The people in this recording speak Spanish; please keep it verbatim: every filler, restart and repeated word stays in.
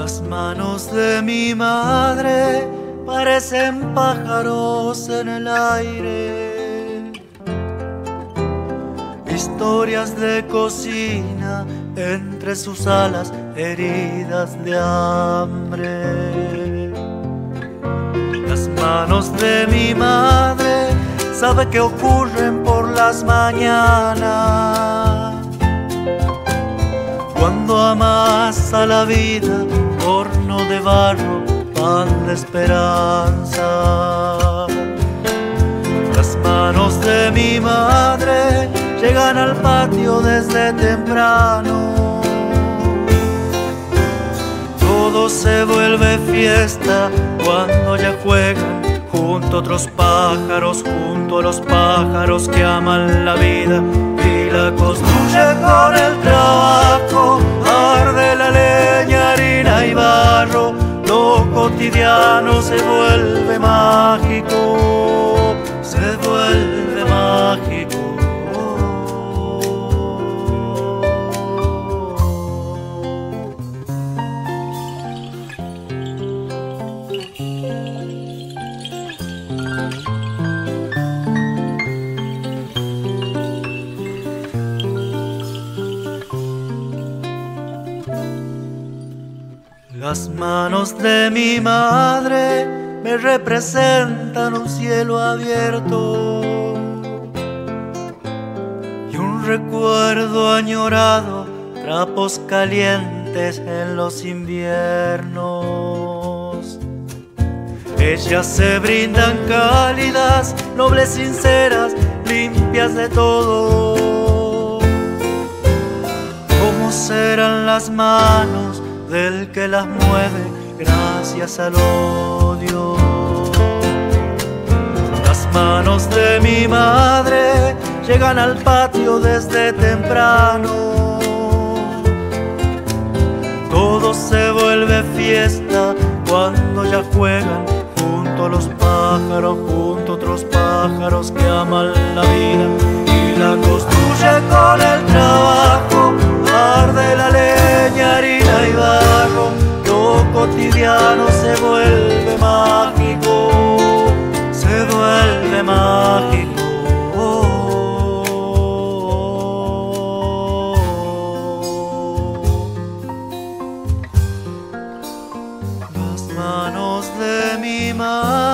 Las manos de mi madre parecen pájaros en el aire, historias de cocina entre sus alas heridas de hambre. Las manos de mi madre sabe que ocurren por las mañanas, cuando amasa la vida, horno de barro, pan de esperanza. Las manos de mi madre llegan al patio desde temprano. Todo se vuelve fiesta cuando ya juegan junto a otros pájaros, junto a los pájaros que aman la vida y la construye con el trabajo. Arde la leña, harina y barro, lo cotidiano se vuelve mágico, se vuelve mágico. Las manos de mi madre me representan un cielo abierto y un recuerdo añorado, trapos calientes en los inviernos. Ellas se brindan cálidas, nobles, sinceras, limpias de todo. ¿Cómo serán las manos del que las mueve gracias al odio? Las manos de mi madre llegan al patio desde temprano. Todo se vuelve fiesta cuando ya juegan junto a los pájaros, junto a otros pájaros que aman la vida y la construye con el trabajo. Arde la leña, harina y barro, lo cotidiano se vuelve mágico, se vuelve mágico. Las manos de mi madre